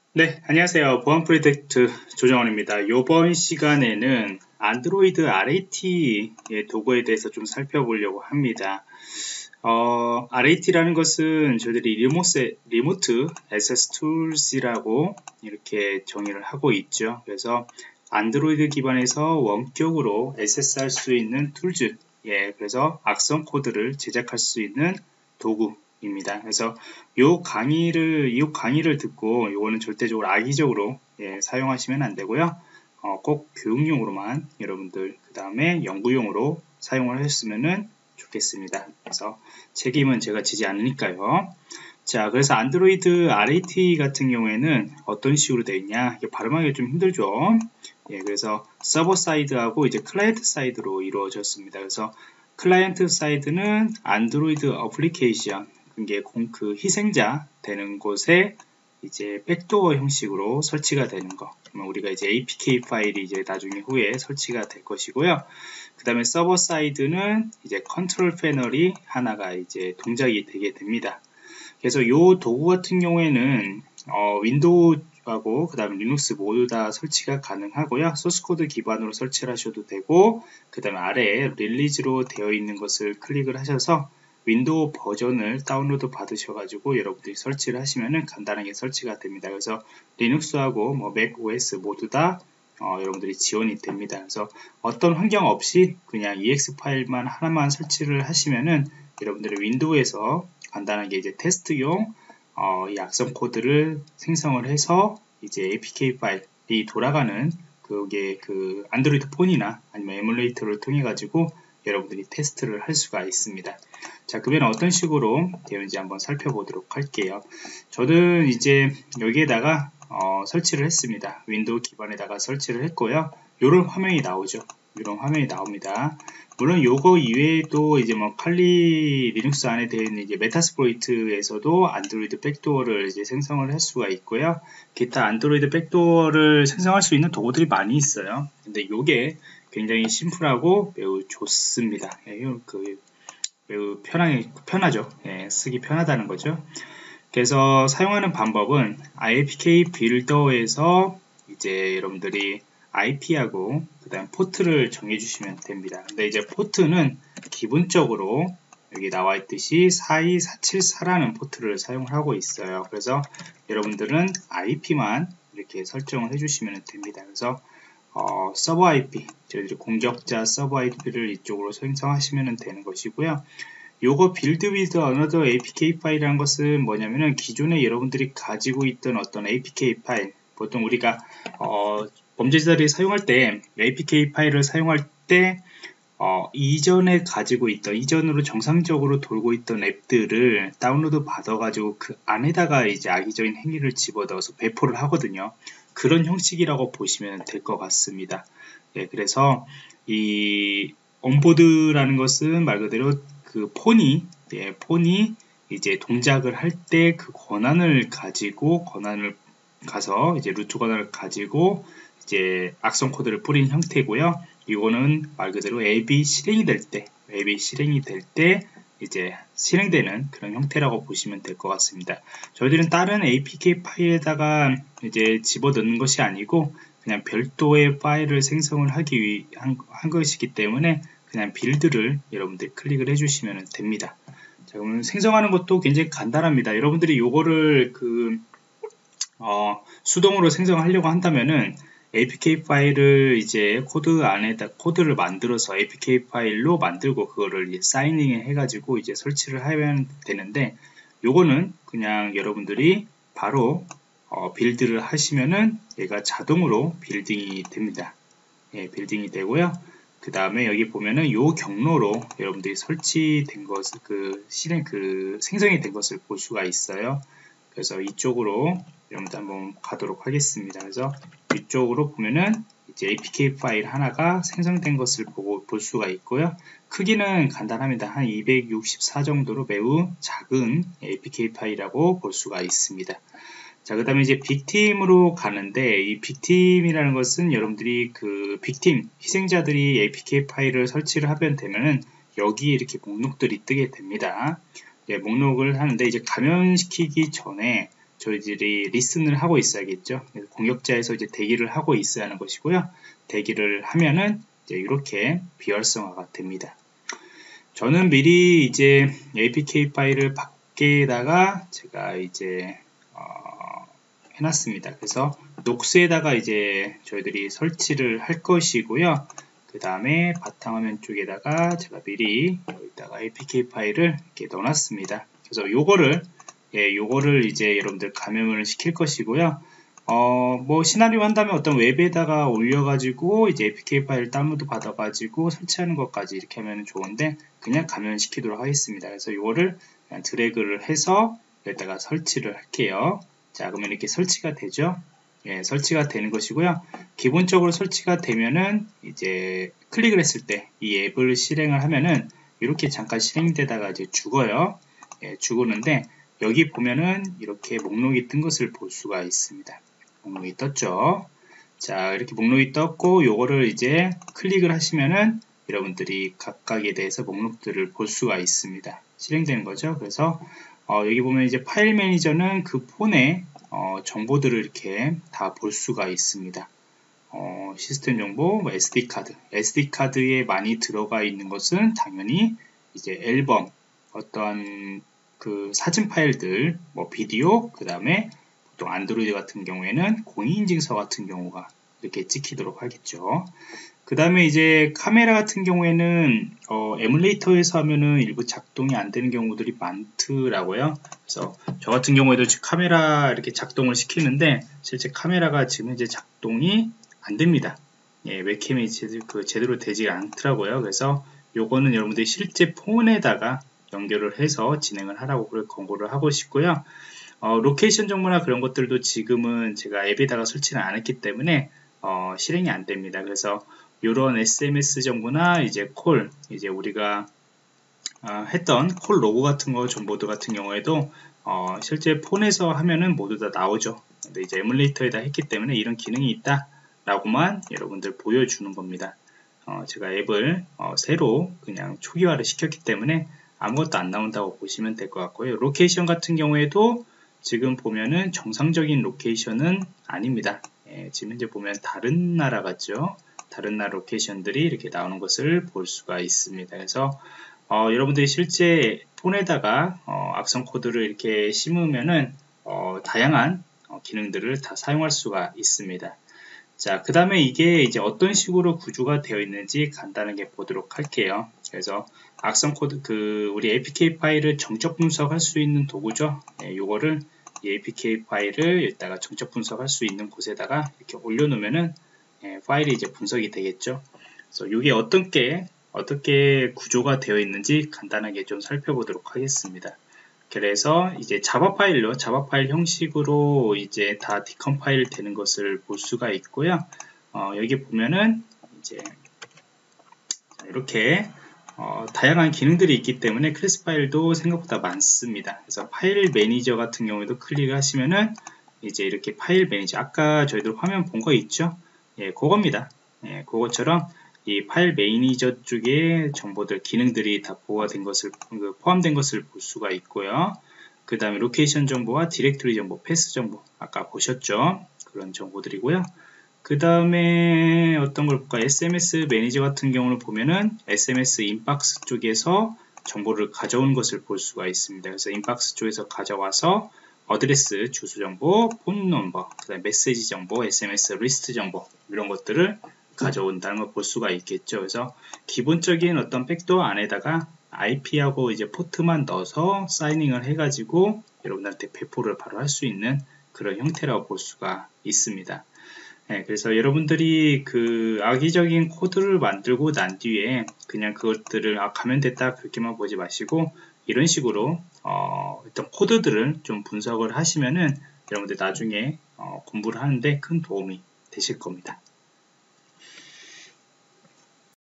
네, 안녕하세요. 보안 프로젝트 조정원입니다. 이번 시간에는 안드로이드 RAT의 도구에 대해서 좀 살펴보려고 합니다. RAT라는 것은 저희들이 리모트 액세스 툴스라고 이렇게 정의를 하고 있죠. 그래서 안드로이드 기반에서 원격으로 액세스할 수 있는 툴즈, 그래서 악성 코드를 제작할 수 있는 도구입니다. 그래서 이 강의를 듣고 요거는 절대적으로 악의적으로 사용하시면 안 되고요. 꼭 교육용으로만 여러분들 그 다음에 연구용으로 사용을 했으면 좋겠습니다. 그래서 책임은 제가 지지 않으니까요. 자, 그래서 안드로이드 RAT 같은 경우에는 어떤 식으로 되어 있냐? 이게 발음하기 좀 힘들죠. 그래서 서버 사이드하고 이제 클라이언트 사이드로 이루어졌습니다. 그래서 클라이언트 사이드는 안드로이드 어플리케이션, 이게 그 희생자 되는 곳에 이제 백도어 형식으로 설치가 되는 거. 우리가 이제 APK 파일이 이제 나중에 후에 설치가 될 것이고요. 그 다음에 서버 사이드는 이제 컨트롤 패널이 하나가 이제 동작이 되게 됩니다. 그래서 이 도구 같은 경우에는 윈도우하고 그 다음에 리눅스 모두 다 설치가 가능하고요. 소스코드 기반으로 설치를 하셔도 되고, 그 다음에 아래에 릴리즈로 되어 있는 것을 클릭을 하셔서 윈도우 버전을 다운로드 받으셔가지고 여러분들이 설치를 하시면은 간단하게 설치가 됩니다. 그래서 리눅스하고 맥 OS 모두 다 여러분들이 지원이 됩니다. 그래서 어떤 환경 없이 그냥 EX 파일만 하나만 설치를 하시면은 여러분들의 윈도우에서 간단하게 이제 테스트용 이 악성 코드를 생성을 해서 이제 APK 파일이 돌아가는 그게 그 안드로이드 폰이나 아니면 에뮬레이터를 통해 가지고 여러분들이 테스트를 할 수가 있습니다. 자, 그러면 어떤 식으로 되는지 한번 살펴보도록 할게요. 저는 이제 여기에다가 설치를 했습니다. 윈도우 기반에다가 설치를 했고요. 이런 화면이 나오죠. 이런 화면이 나옵니다. 물론 요거 이외에도 이제 칼리 리눅스 안에 되어 있는 이제 메타스플로이트에서도 안드로이드 백도어를 이제 생성을 할 수가 있고요. 기타 안드로이드 백도어를 생성할 수 있는 도구들이 많이 있어요. 근데 요게 굉장히 심플하고 매우 좋습니다. 매우 편하죠. 쓰기 편하다는 거죠. 그래서 사용하는 방법은 APK 빌더에서 이제 여러분들이 IP하고 그 다음 포트를 정해 주시면 됩니다. 근데 이제 포트는 기본적으로 여기 나와 있듯이 42474라는 포트를 사용을 하고 있어요. 그래서 여러분들은 IP만 이렇게 설정을 해 주시면 됩니다. 그래서 서버 IP, 저희들이 공격자 서버 IP를 이쪽으로 생성하시면 되는 것이고요. 요거 build with another APK 파일이라는 것은 뭐냐면은 기존에 여러분들이 가지고 있던 어떤 APK 파일, 보통 우리가 범죄자들이 사용할 때 APK 파일을 사용할 때 이전에 가지고 있던, 이전으로 정상적으로 돌고 있던 앱들을 다운로드 받아가지고 그 안에다가 이제 악의적인 행위를 집어넣어서 배포를 하거든요. 그런 형식이라고 보시면 될 것 같습니다. 그래서 이 온보드라는 것은 말 그대로 그 폰이 이제 동작을 할 때 그 권한을 가서 이제 루트 권한을 가지고 이제 악성 코드를 뿌린 형태고요. 이거는 말 그대로 앱이 실행이 될 때 이제 실행되는 그런 형태라고 보시면 될 것 같습니다. 저희들은 다른 APK 파일에다가 이제 집어넣는 것이 아니고 그냥 별도의 파일을 생성을 하기 위한 것이기 때문에 그냥 빌드를 여러분들 클릭을 해주시면 됩니다. 자, 그러면 생성하는 것도 굉장히 간단합니다. 여러분들이 요거를 수동으로 생성하려고 한다면은 APK 파일을 이제 코드 안에다 코드를 만들어서 APK 파일로 만들고 그거를 사이닝 해가지고 이제 설치를 하면 되는데 요거는 그냥 여러분들이 바로 빌드를 하시면은 얘가 자동으로 빌딩이 됩니다. 빌딩이 되고요. 그 다음에 여기 보면은 요 경로로 여러분들이 설치된 것을 생성이 된 것을 볼 수가 있어요. 그래서 이쪽으로 여러분들 한번 가도록 하겠습니다. 그래서 이쪽으로 보면은 이제 APK 파일 하나가 생성된 것을 볼 수가 있고요. 크기는 간단합니다. 한 264 정도로 매우 작은 APK 파일이라고 볼 수가 있습니다. 자, 그 다음에 이제 빅팀으로 가는데, 이 빅팀이라는 것은 여러분들이 그 빅팀, 희생자들이 APK 파일을 설치를 하면 되면은 여기에 이렇게 목록들이 뜨게 됩니다. 목록을 하는데 이제 감염시키기 전에 저희들이 리슨을 하고 있어야겠죠. 공격자에서 이제 대기를 하고 있어야 하는 것이고요. 대기를 하면은 이제 이렇게 비활성화가 됩니다. 저는 미리 이제 APK 파일을 밖에다가 제가 이제 해놨습니다. 그래서 녹스에다가 이제 저희들이 설치를 할 것이고요. 그 다음에 바탕화면 쪽에다가 제가 미리 여기다가 APK 파일을 이렇게 넣어놨습니다. 그래서 요거를 이제 여러분들 감염을 시킬 것이고요. 뭐 시나리오 한다면 어떤 웹에다가 올려가지고 이제 APK 파일 다운로드 받아가지고 설치하는 것까지 이렇게 하면 좋은데 그냥 감염시키도록 하겠습니다. 그래서 요거를 그냥 드래그를 해서 여기다가 설치를 할게요. 자, 그러면 이렇게 설치가 되죠. 예, 설치가 되는 것이고요. 기본적으로 설치가 되면은 이제 클릭을 했을 때 이 앱을 실행을 하면은 이렇게 잠깐 실행되다가 이제 죽어요. 예, 죽었는데 여기 보면은 이렇게 목록이 뜬 것을 볼 수가 있습니다. 목록이 떴죠. 자, 이렇게 목록이 떴고 요거를 이제 클릭을 하시면은 여러분들이 각각에 대해서 목록들을 볼 수가 있습니다. 실행되는 거죠. 그래서 여기 보면 이제 파일 매니저는 그 폰에 정보들을 이렇게 다 볼 수가 있습니다. 시스템 정보, 뭐 SD카드에 많이 들어가 있는 것은 당연히 이제 앨범, 어떠한 그 사진 파일들, 뭐 비디오, 그 다음에 보통 안드로이드 같은 경우에는 공인인증서 같은 경우가 이렇게 찍히도록 하겠죠. 그 다음에 이제 카메라 같은 경우에는 에뮬레이터에서 하면은 일부 작동이 안 되는 경우들이 많더라고요. 그래서 저 같은 경우에도 카메라 이렇게 작동을 시키는데 실제 카메라가 지금 이제 작동이 안 됩니다. 예, 웹캠이 제대로 되지 않더라고요. 그래서 요거는 여러분들이 실제 폰에다가 연결을 해서 진행을 하라고 권고를 하고 싶고요. 로케이션 정보나 그런 것들도 지금은 제가 앱에다가 설치를 안 했기 때문에 실행이 안 됩니다. 그래서 이런 SMS 정보나 이제 콜, 이제 우리가 했던 콜 로고 같은 거 정보들 같은 경우에도 실제 폰에서 하면은 모두 다 나오죠. 근데 이제 에뮬레이터에다 했기 때문에 이런 기능이 있다 라고만 여러분들 보여주는 겁니다. 제가 앱을 새로 그냥 초기화를 시켰기 때문에 아무것도 안 나온다고 보시면 될 것 같고요. 로케이션 같은 경우에도 지금 보면은 정상적인 로케이션은 아닙니다. 예, 지금 이제 보면 다른 나라 같죠. 다른 나라 로케이션들이 이렇게 나오는 것을 볼 수가 있습니다. 그래서 여러분들이 실제 폰에다가 악성 코드를 이렇게 심으면은 다양한 기능들을 다 사용할 수가 있습니다. 자, 그 다음에 이게 이제 어떤 식으로 구조가 되어 있는지 간단하게 보도록 할게요. 그래서 악성 코드, 우리 APK 파일을 정적 분석할 수 있는 도구죠. 네, 요거를 이 APK 파일을 여기다가 정적 분석할 수 있는 곳에다가 이렇게 올려놓으면은 파일이 이제 분석이 되겠죠. 그래서 이게 어떻게 구조가 되어 있는지 간단하게 좀 살펴보도록 하겠습니다. 그래서 이제 자바 파일 형식으로 이제 다 디컴파일 되는 것을 볼 수가 있고요. 여기 보면은 이제 이렇게 다양한 기능들이 있기 때문에 클래스 파일도 생각보다 많습니다. 그래서 파일 매니저 같은 경우에도 클릭을 하시면은 이제 이렇게 파일 매니저, 아까 저희들 화면 본 거 있죠? 예, 그겁니다. 예, 그것처럼 이 파일 매니저 쪽에 정보들, 기능들이 다 포함된 것을 볼 수가 있고요. 그 다음에 로케이션 정보와 디렉토리 정보, 패스 정보, 아까 보셨죠? 그런 정보들이고요. 그 다음에 어떤 걸 볼까? SMS 매니저 같은 경우를 보면은 SMS 인박스 쪽에서 정보를 가져온 것을 볼 수가 있습니다. 그래서 인박스 쪽에서 가져와서 어드레스, 주소 정보, 폰 넘버, 그 다음에 메시지 정보, SMS 리스트 정보, 이런 것들을 가져온다는 걸 볼 수가 있겠죠. 그래서 기본적인 어떤 백도어 안에다가 IP하고 이제 포트만 넣어서 사이닝을 해가지고 여러분들한테 배포를 바로 할 수 있는 그런 형태라고 볼 수가 있습니다. 네, 그래서 여러분들이 그 악의적인 코드를 만들고 난 뒤에 그냥 그것들을 가면 됐다 그렇게만 보지 마시고 이런 식으로 어떤 코드들을 좀 분석을 하시면은 여러분들 나중에 공부를 하는데 큰 도움이 되실 겁니다.